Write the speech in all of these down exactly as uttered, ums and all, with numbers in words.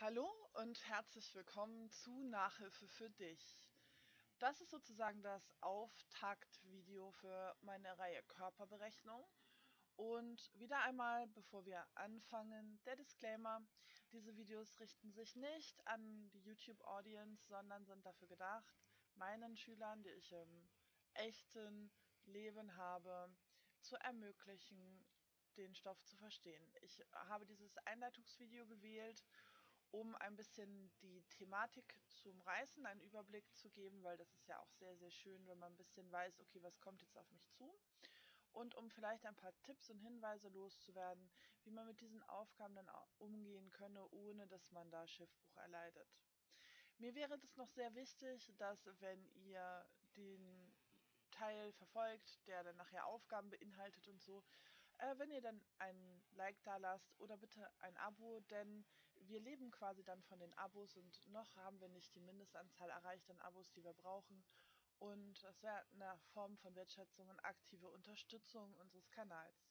Hallo und herzlich willkommen zu Nachhilfe für dich. Das ist sozusagen das Auftaktvideo für meine Reihe Körperberechnung. Und wieder einmal, bevor wir anfangen, der Disclaimer: Diese Videos richten sich nicht an die YouTube-Audience, sondern sind dafür gedacht, meinen Schülern, die ich im echten Leben habe, zu ermöglichen, den Stoff zu verstehen. Ich habe dieses Einleitungsvideo gewählt, um ein bisschen die Thematik zu umreißen, einen Überblick zu geben, weil das ist ja auch sehr, sehr schön, wenn man ein bisschen weiß, okay, was kommt jetzt auf mich zu. Und um vielleicht ein paar Tipps und Hinweise loszuwerden, wie man mit diesen Aufgaben dann umgehen könne, ohne dass man da Schiffbruch erleidet. Mir wäre das noch sehr wichtig, dass, wenn ihr den Teil verfolgt, der dann nachher Aufgaben beinhaltet und so, äh, wenn ihr dann ein Like da lasst oder bitte ein Abo, denn wir leben quasi dann von den Abos und noch haben wir nicht die Mindestanzahl erreicht an Abos, die wir brauchen. Und das wäre eine Form von Wertschätzung und aktive Unterstützung unseres Kanals.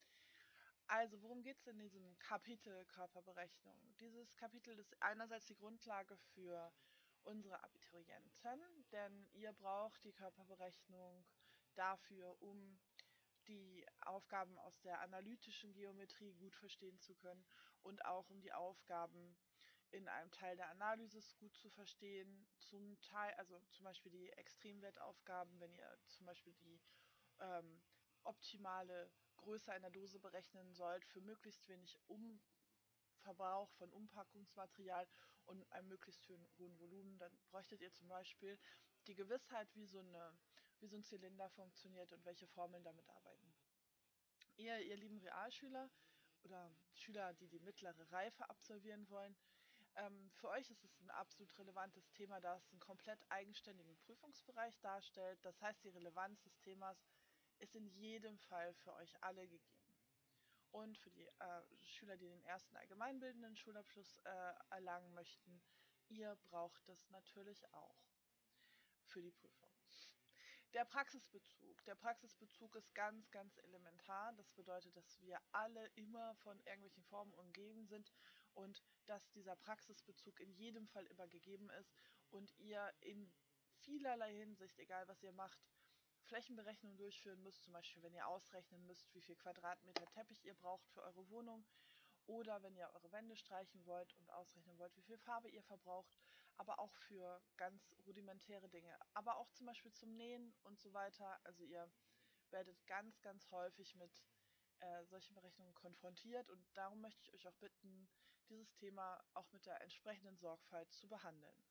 Also, worum geht es in diesem Kapitel Körperberechnung? Dieses Kapitel ist einerseits die Grundlage für unsere Abiturienten, denn ihr braucht die Körperberechnung dafür, um die Aufgaben aus der analytischen Geometrie gut verstehen zu können und auch um die Aufgaben in einem Teil der Analysis gut zu verstehen. Zum Teil, also zum Beispiel die Extremwertaufgaben, wenn ihr zum Beispiel die ähm, optimale Größe einer Dose berechnen sollt für möglichst wenig um Verbrauch von Umpackungsmaterial und einem möglichst hohen Volumen, dann bräuchtet ihr zum Beispiel die Gewissheit, wie so, eine, wie so ein Zylinder funktioniert und welche Formeln damit arbeiten. Ihr, ihr lieben Realschüler oder Schüler, die die mittlere Reife absolvieren wollen, ähm, für euch ist es ein absolut relevantes Thema, da es einen komplett eigenständigen Prüfungsbereich darstellt. Das heißt, die Relevanz des Themas ist in jedem Fall für euch alle gegeben. Und für die äh, Schüler, die den ersten allgemeinbildenden Schulabschluss äh, erlangen möchten, ihr braucht das natürlich auch für die Prüfung. Der Praxisbezug. Der Praxisbezug ist ganz, ganz elementar. Das bedeutet, dass wir alle immer von irgendwelchen Formen umgeben sind und dass dieser Praxisbezug in jedem Fall immer gegeben ist und ihr in vielerlei Hinsicht, egal was ihr macht, Flächenberechnungen durchführen müsst, zum Beispiel wenn ihr ausrechnen müsst, wie viel Quadratmeter Teppich ihr braucht für eure Wohnung oder wenn ihr eure Wände streichen wollt und ausrechnen wollt, wie viel Farbe ihr verbraucht, aber auch für ganz rudimentäre Dinge, aber auch zum Beispiel zum Nähen und so weiter. Also ihr werdet ganz, ganz häufig mit äh, solchen Berechnungen konfrontiert und darum möchte ich euch auch bitten, dieses Thema auch mit der entsprechenden Sorgfalt zu behandeln.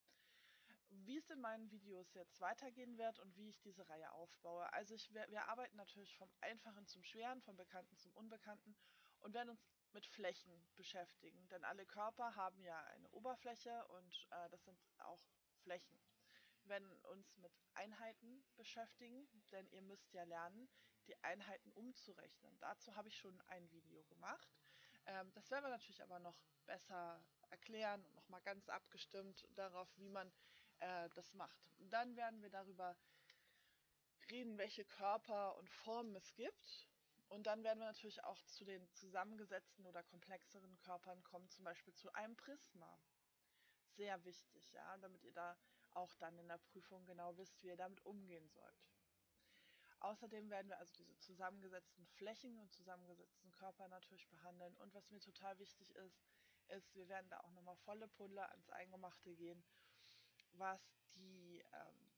Wie es in meinen Videos jetzt weitergehen wird und wie ich diese Reihe aufbaue. Also ich, wir, wir arbeiten natürlich vom Einfachen zum Schweren, vom Bekannten zum Unbekannten und werden uns mit Flächen beschäftigen, denn alle Körper haben ja eine Oberfläche und äh, das sind auch Flächen. Wir werden uns mit Einheiten beschäftigen, denn ihr müsst ja lernen, die Einheiten umzurechnen. Dazu habe ich schon ein Video gemacht. Ähm, das werden wir natürlich aber noch besser erklären und nochmal ganz abgestimmt darauf, wie man äh, das macht. Und dann werden wir darüber reden, welche Körper und Formen es gibt. Und dann werden wir natürlich auch zu den zusammengesetzten oder komplexeren Körpern kommen, zum Beispiel zu einem Prisma. Sehr wichtig, ja, damit ihr da auch dann in der Prüfung genau wisst, wie ihr damit umgehen sollt. Außerdem werden wir also diese zusammengesetzten Flächen und zusammengesetzten Körper natürlich behandeln. Und was mir total wichtig ist, ist, wir werden da auch nochmal volle Pulle ans Eingemachte gehen, was die, ähm,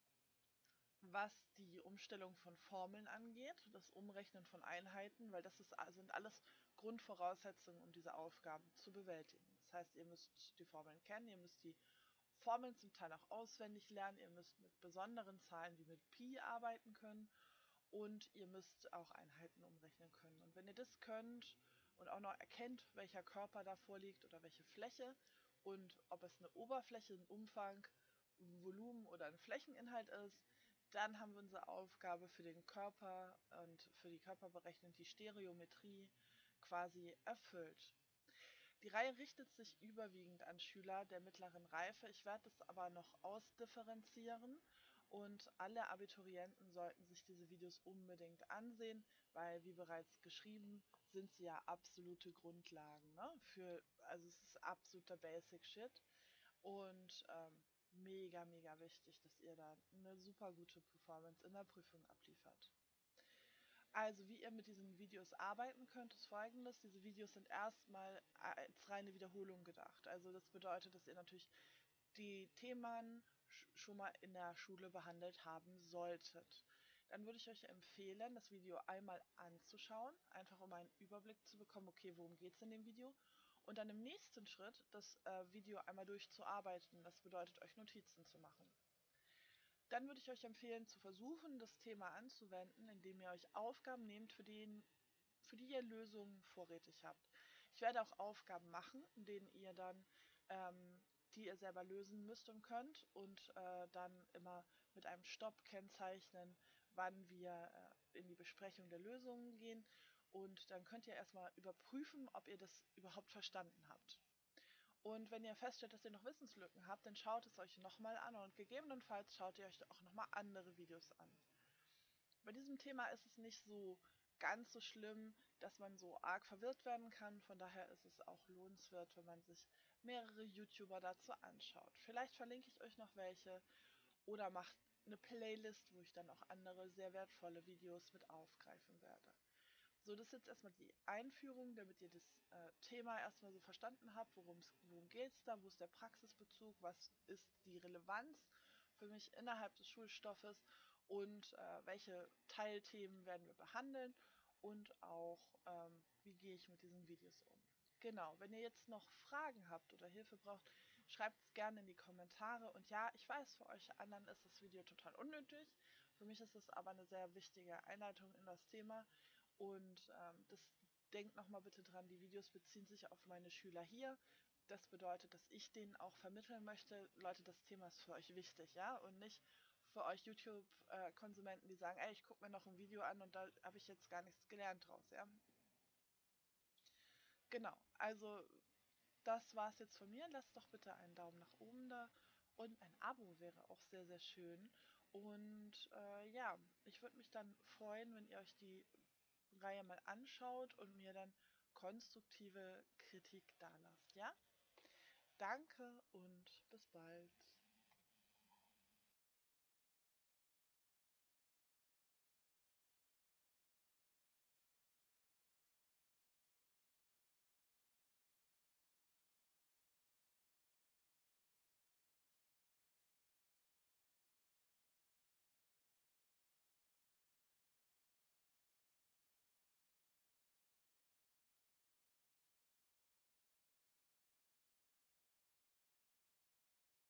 was die Umstellung von Formeln angeht, das Umrechnen von Einheiten, weil das ist, sind alles Grundvoraussetzungen, um diese Aufgaben zu bewältigen. Das heißt, ihr müsst die Formeln kennen, ihr müsst die Formeln zum Teil auch auswendig lernen, ihr müsst mit besonderen Zahlen wie mit Pi arbeiten können und ihr müsst auch Einheiten umrechnen können. Und wenn ihr das könnt und auch noch erkennt, welcher Körper da vorliegt oder welche Fläche und ob es eine Oberfläche, ein Umfang, ein Volumen oder ein Flächeninhalt ist, dann haben wir unsere Aufgabe für den Körper und für die Körperberechnung, die Stereometrie, quasi erfüllt. Die Reihe richtet sich überwiegend an Schüler der mittleren Reife. Ich werde es aber noch ausdifferenzieren Und alle Abiturienten sollten sich diese Videos unbedingt ansehen, weil, wie bereits geschrieben, sind sie ja absolute Grundlagen, ne? Für, also es ist absoluter Basic Shit und ähm, mega, mega wichtig, dass ihr da eine super gute Performance in der Prüfung abliefert. Also, wie ihr mit diesen Videos arbeiten könnt, ist folgendes. Diese Videos sind erstmal als reine Wiederholung gedacht. Also das bedeutet, dass ihr natürlich die Themen schon mal in der Schule behandelt haben solltet. Dann würde ich euch empfehlen, das Video einmal anzuschauen, einfach um einen Überblick zu bekommen, okay, worum geht es in dem Video. Und dann im nächsten Schritt das äh, Video einmal durchzuarbeiten. Das bedeutet, euch Notizen zu machen. Dann würde ich euch empfehlen, zu versuchen, das Thema anzuwenden, indem ihr euch Aufgaben nehmt, für, den, für die ihr Lösungen vorrätig habt. Ich werde auch Aufgaben machen, in denen ihr dann, ähm, die ihr selber lösen müsst und könnt und äh, dann immer mit einem Stopp kennzeichnen, wann wir äh, in die Besprechung der Lösungen gehen. Und dann könnt ihr erstmal überprüfen, ob ihr das überhaupt verstanden habt. Und wenn ihr feststellt, dass ihr noch Wissenslücken habt, dann schaut es euch nochmal an und gegebenenfalls schaut ihr euch auch nochmal andere Videos an. Bei diesem Thema ist es nicht so ganz so schlimm, dass man so arg verwirrt werden kann. Von daher ist es auch lohnenswert, wenn man sich mehrere YouTuber dazu anschaut. Vielleicht verlinke ich euch noch welche oder macht eine Playlist, wo ich dann auch andere sehr wertvolle Videos mit aufgreifen werde. So, das ist jetzt erstmal die Einführung, damit ihr das äh, Thema erstmal so verstanden habt, worum geht es da, wo ist der Praxisbezug, was ist die Relevanz für mich innerhalb des Schulstoffes und äh, welche Teilthemen werden wir behandeln und auch, ähm, wie gehe ich mit diesen Videos um. Genau, wenn ihr jetzt noch Fragen habt oder Hilfe braucht, schreibt es gerne in die Kommentare. Und ja, ich weiß, für euch anderen ist das Video total unnötig. Für mich ist es aber eine sehr wichtige Einleitung in das Thema. Und ähm, das denkt nochmal bitte dran, die Videos beziehen sich auf meine Schüler hier. Das bedeutet, dass ich denen auch vermitteln möchte, Leute, das Thema ist für euch wichtig, ja, und nicht für euch YouTube-Konsumenten, die sagen, ey, ich gucke mir noch ein Video an und da habe ich jetzt gar nichts gelernt draus, ja. Genau, also das war's jetzt von mir. Lasst doch bitte einen Daumen nach oben da und ein Abo wäre auch sehr, sehr schön. Und äh, ja, ich würde mich dann freuen, wenn ihr euch die Reihe mal anschaut und mir dann konstruktive Kritik dalasst, ja? Danke und bis bald.